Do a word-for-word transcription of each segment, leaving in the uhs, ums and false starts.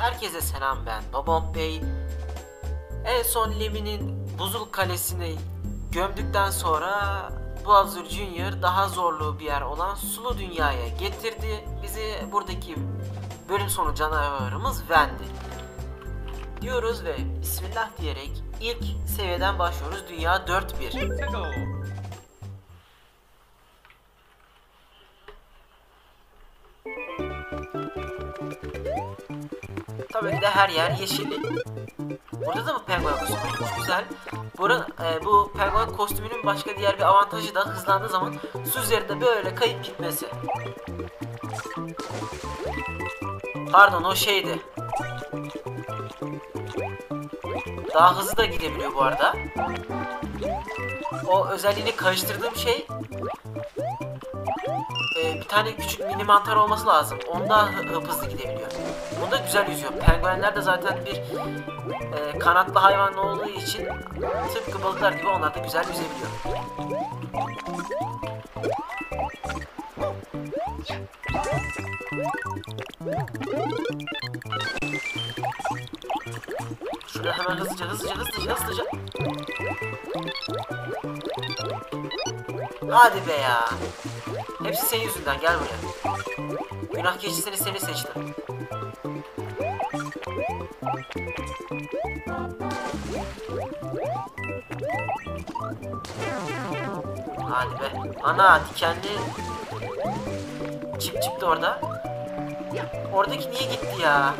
Herkese selam, ben Babam Bey. En son Lemmy'nin buzul kalesini gömdükten sonra Bowser Junior daha zorlu bir yer olan sulu dünyaya getirdi. Bizi buradaki bölüm sonu canavarımız Wendy diyoruz ve Bismillah diyerek ilk seviyeden başlıyoruz. Dünya dört bir. Tabii ki de her yer yeşillik. Burada da mı penguen kostümü? Çok güzel. Burada, e, bu penguen kostümünün başka diğer bir avantajı da hızlandığı zaman su üzerinde böyle kayıp gitmesi. Pardon, o şeydi. Daha hızlı da gidebiliyor bu arada. O özelliğini karıştırdığım şey e, bir tane küçük mini mantar olması lazım. Onda hıp hızlı gidebiliyor. Bunda güzel yüzüyor. Penguenler de zaten bir e, kanatlı hayvan olduğu için tıpkı balıklar gibi onlar da güzel yüzebiliyor. Şurada hemen hızlıca hızlıca hızlıca hızlıca. Hadi be ya. Hepsi senin yüzünden, gel buraya. Günah keçisini seni seçtim. Hadi be. Ana, dikenli çip çıktı orada. Oradaki niye gitti ya?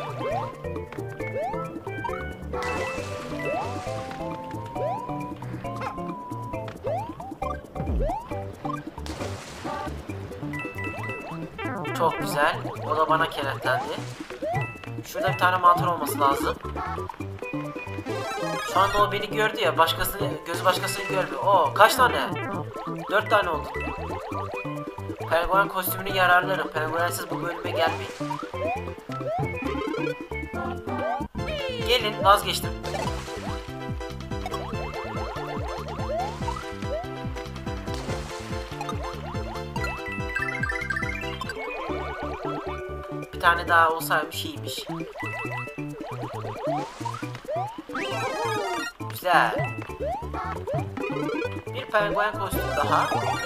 Çok güzel. O da bana kenetlendi. Şurada bir tane mantar olması lazım. Şu anda o beni gördü ya. Başkasını, gözü başkasını görmüyor. Oo, kaç tane? Dört tane oldu. Penguen kostümünü yararlarım. Penguensiz bu bölüme gelmeyin. Gelin, vazgeçtim. Bir tane daha olsaymış iyiymiş. Güzel. Bir penguen kostümü daha.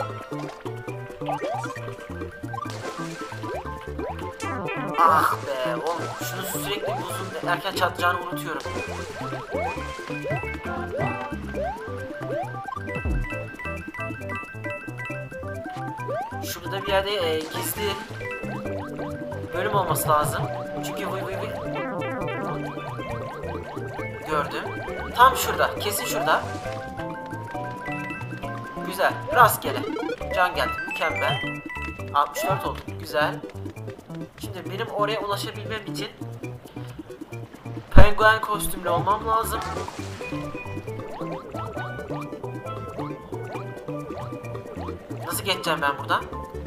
Ah be oğlum, şunu sürekli buzun erken çatlayacağını unutuyorum. Şurada bir yerde e, gizli bölüm olması lazım. Çünkü vıy vıy vıy gördüm. Tam şurada, kesin şurada. Güzel, rastgele. Can geldi, mükemmel. altmış dört oldu, güzel. Şimdi benim oraya ulaşabilmem için penguen kostümlü olmam lazım. Nasıl geçeceğim ben buradan?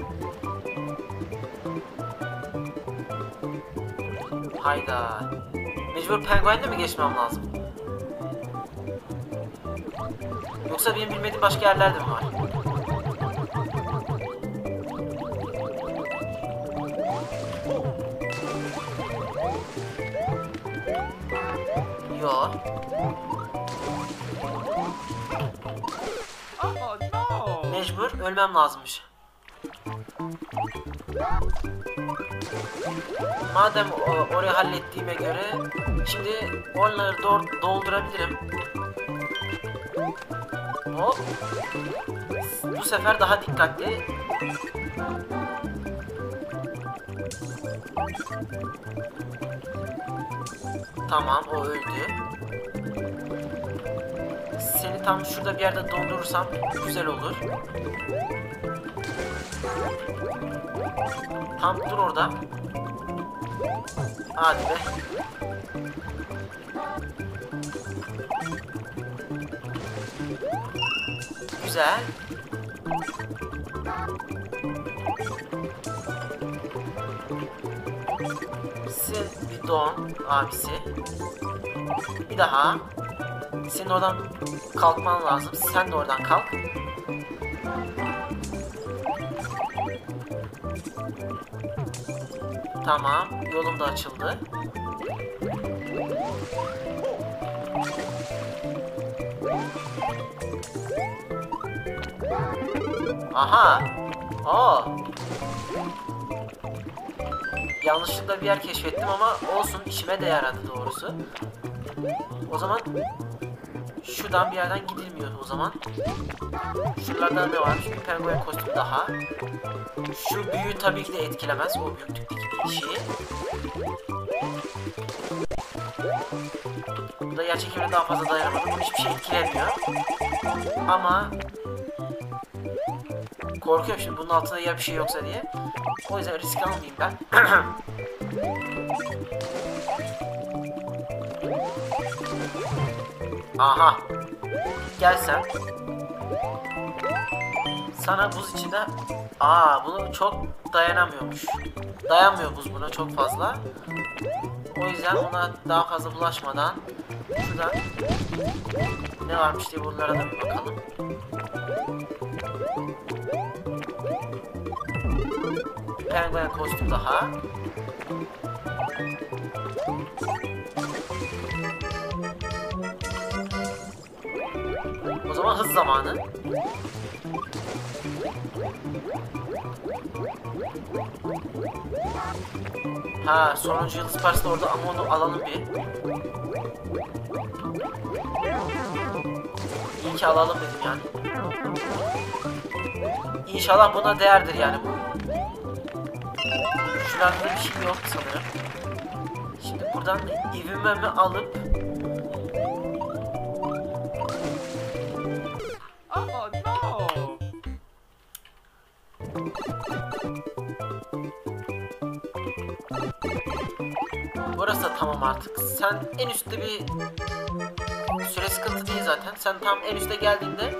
Hayda. Mecbur penguenle mi geçmem lazım? Yoksa benim bilmediğim başka yerlerde mi var? Yo. Mecbur ölmem lazımmış. Madem o, orayı hallettiğime göre şimdi onları do doldurabilirim. Hop. Bu sefer daha dikkatli. Tamam, o öldü. Seni tam şurada bir yerde dondurursam güzel olur. Tam dur orada. Hadi be. Güzel. Sen bir don abisi. Bir daha. Senin oradan kalkman lazım. Sen de oradan kalk. Tamam, yolum da açıldı. Aha. Aa. Yanlışlıkla bir yer keşfettim ama olsun, işime de yaradı doğrusu. O zaman şuradan bir yerden gidilmiyor o zaman. Şuralarda ne varmış? Bir penguen kostümü daha. Şu büyü tabii ki de etkilemez. O büyüklükteki bir şeyi. Bu da yer çekimine daha fazla dayanamadı. Bunun hiçbir şey etkilemiyor. Ama korkuyorum şimdi bunun altında ya bir şey yoksa diye. O yüzden risk almayayım ben. Aha. Gel sen. Sana buz içinde... Aa, bunu çok dayanamıyormuş. Dayanmıyor buz buna çok fazla. O yüzden ona daha fazla bulaşmadan şuradan ne varmış diye buralara da bir bakalım. Penguen kostüm daha. O zaman hız zamanı. Ha, sonuncu yıldız parçası da orada ama onu alalım bir. İyi ki alalım dedim yani. İnşallah buna değerdir yani bu. Şurada bir şey yok sanırım. Şimdi buradan ivmemi alıp Oh no! burası da tamam artık. Sen en üstte bir süre sıkıntı değil zaten. Sen tam en üste geldiğinde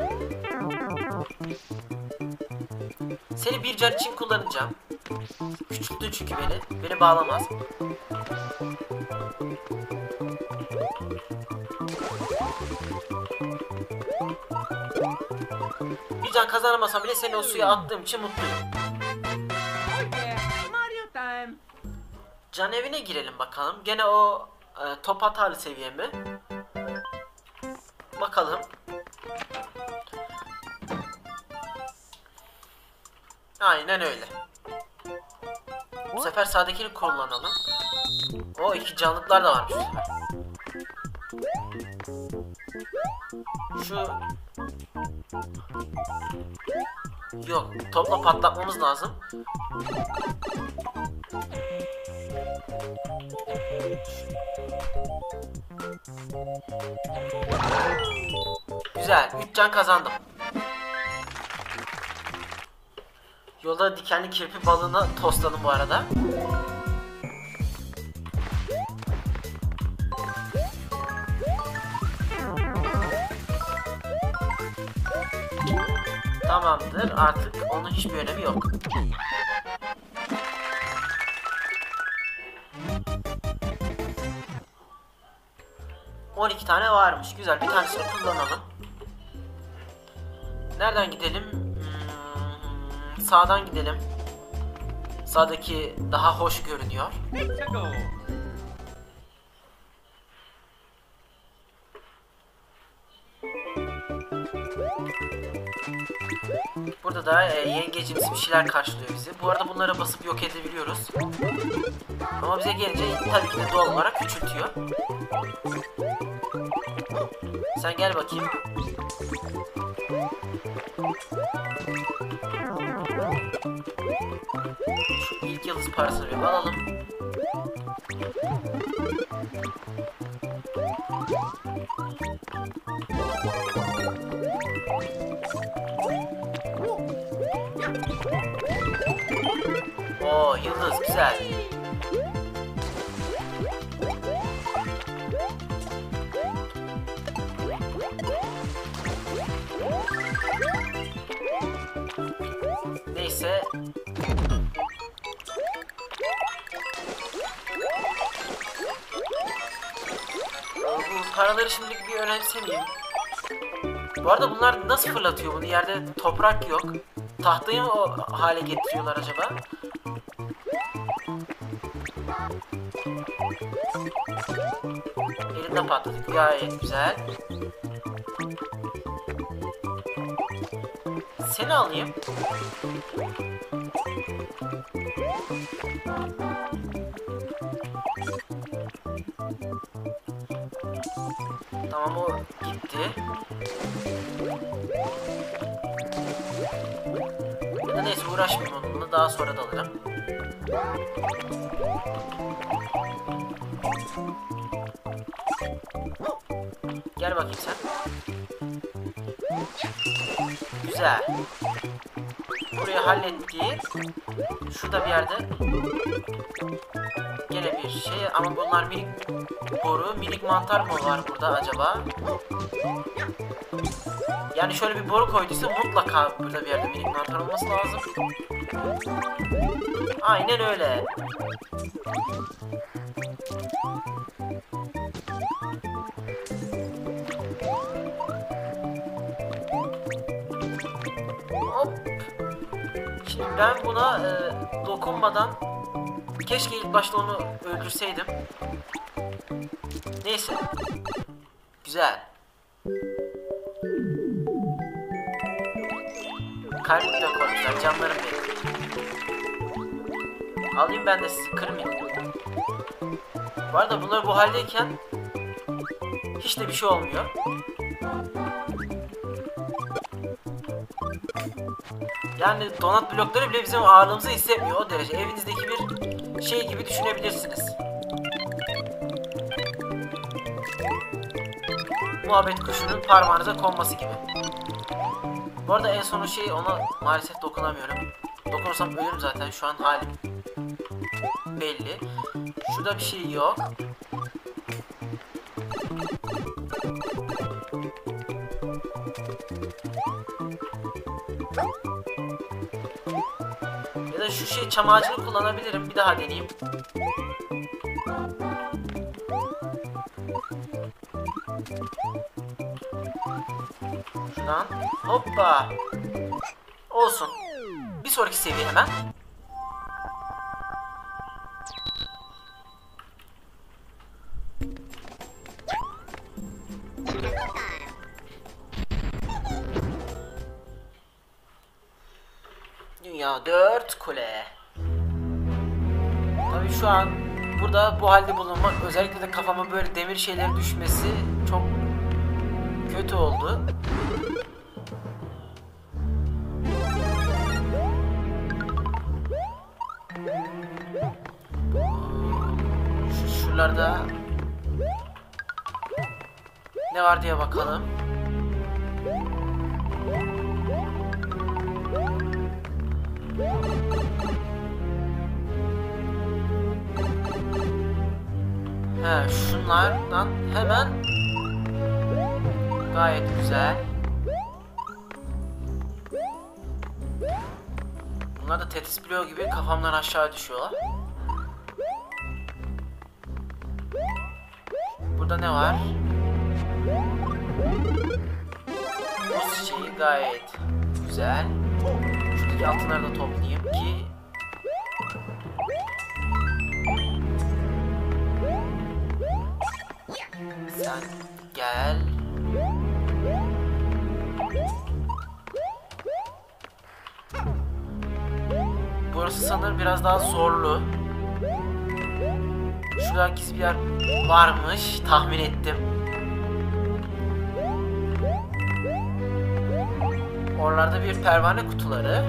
seni bir can için kullanacağım. Küçülttün çünkü beni. Beni bağlamaz. Bir can kazanamasam bile seni o suya attığım için mutluyum. Oh yeah, Mario time! Can evine girelim bakalım. Gene o e, top hatalı seviye mi? Bakalım. Aynen öyle. Bu sefer sağdakini kullanalım. O iki canlıklar da varmış bu sefer. Şu... Yok, topla patlatmamız lazım. Güzel, üç can kazandım. Yolda dikenli kirpi balığına tosladım bu arada. Tamamdır, artık onun hiçbir önemi yok. on iki tane varmış. Güzel, bir tanesini kullanalım. Nereden gidelim? Hmm, sağdan gidelim. Sağdaki daha hoş görünüyor. Let's go! Burada da e, yengecimsi bir şeyler karşılıyor bizi. Bu arada bunlara basıp yok edebiliyoruz. Ama bize gelince tabii ki de doğal olarak küçültüyor. Sen gel bakayım. Şu ilk yıldız parasını bir alalım. Oo, yıldız güzel. Neyse. Bu paraları şimdilik bir önemsemeyeyim. Bu arada bunlar nasıl fırlatıyor bunu? Yerde toprak yok. Tahtayı mı o hale getiriyorlar acaba? da patladık. Gayet güzel. Seni alayım. Tamam, o gitti. Ya da neyse, uğraşmayayım onunla, daha sonra da alırım. Gel bakayım sen. Güzel. Burayı hallettik. Şurada bir yerde gene bir şey, ama bunlar minik boru, minik mantar mı var burada acaba? Yani şöyle bir boru koyduysa mutlaka burada bir yerde minik mantar olması lazım. Aynen öyle. Hop. Şimdi ben buna e, dokunmadan, keşke ilk başta onu öldürseydim. Neyse. Güzel. Kalp de koymuşlar, canlarım benim. Alayım ben de sizi, kırmayayım. Bu arada bunlar bu haldeyken hiç de bir şey olmuyor. Yani donat blokları bile bizim ağırlığımızı hissetmiyor, o derece. Evinizdeki bir şey gibi düşünebilirsiniz. Muhabbet kuşunun parmağınıza konması gibi. Bu arada en son şey, ona maalesef dokunamıyorum. Dokunursam ölürüm zaten, şu an halim belli. Şurada bir şey yok. Ya da şu şey, çam ağacını kullanabilirim. Bir daha deneyeyim. Şuradan hoppa. Olsun. Bir sonraki seviye hemen. Dünya dört kule. Tabii şu an burada bu halde bulunmak, özellikle de kafama böyle demir şeyler düşmesi çok kötü oldu. Şu şuralarda ne var diye bakalım. He, şunlardan hemen gayet güzel. Bunlar da Tetris bloğu gibi kafamdan aşağı düşüyorlar. Burada ne var? Bu çiçeği gayet güzel. Şuradaki altınları da toplayayım ki sen gel. Burası sanırım biraz daha zorlu. Şurada gizli bir yer varmış, tahmin ettim. Oralarda bir pervane kutuları.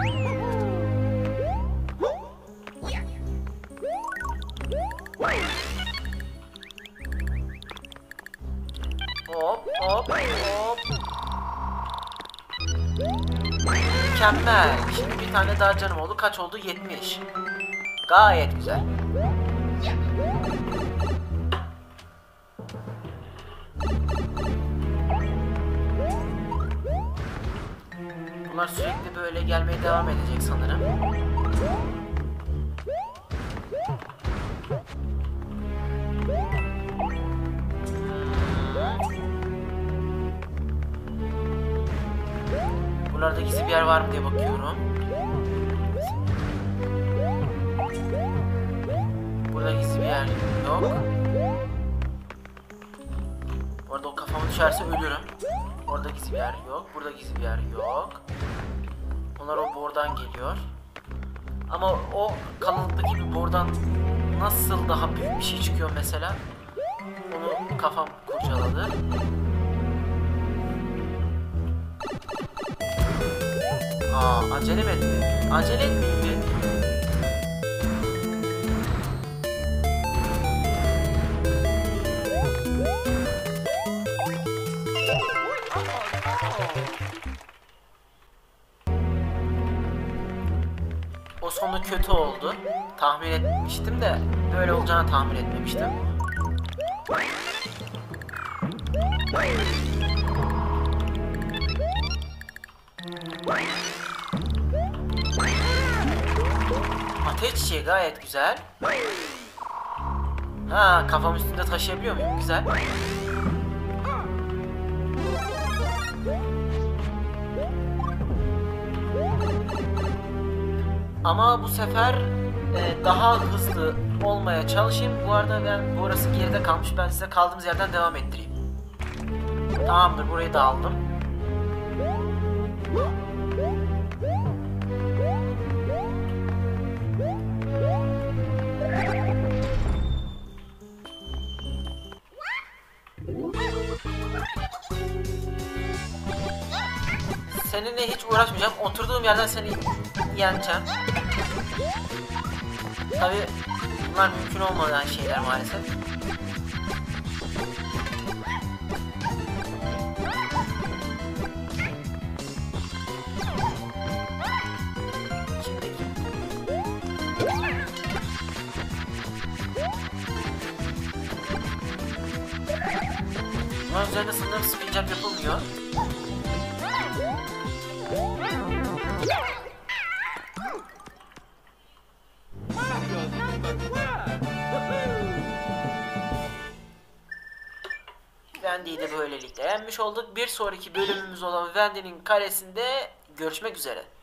Hop hop hop. Mükemmel. Şimdi bir tane daha canım oldu. Kaç oldu? yetmiş. Gayet güzel. Bunlar sürekli böyle gelmeye devam edecek sanırım. Buralarda gizli bir yer var mı diye bakıyorum. Burada gizli bir yer yok. düşerse ölürüm. Orada gizli bir yer yok. Burada gizli bir yer yok. Onlar o borudan geliyor. Ama o kalınlıktaki bir borudan nasıl daha büyük bir şey çıkıyor mesela? Onu kafam kurcaladı. Aa, acele mi etmeyin? Acele etmeyin bir. O sonu kötü oldu. Tahmin etmiştim de böyle olacağını tahmin etmemiştim. Ateş çiçeği gayet güzel. Ha, kafam üstünde taşıyabiliyor muyum? Güzel. Ama bu sefer e, daha hızlı olmaya çalışayım. Bu arada ben burası geride kalmış. Ben size kaldığımız yerden devam ettireyim. Tamamdır, burayı da aldım. Seninle hiç uğraşmayacağım. Oturduğum yerden seni yeneceğim. Tabi bunlar mümkün olmayan şeyler maalesef. Şimdi bunların üzerinde sanırım spin jump yapılmıyor. Wendy'yi de böylelikle yenmiş olduk. Bir sonraki bölümümüz olan Wendy'nin kalesinde görüşmek üzere.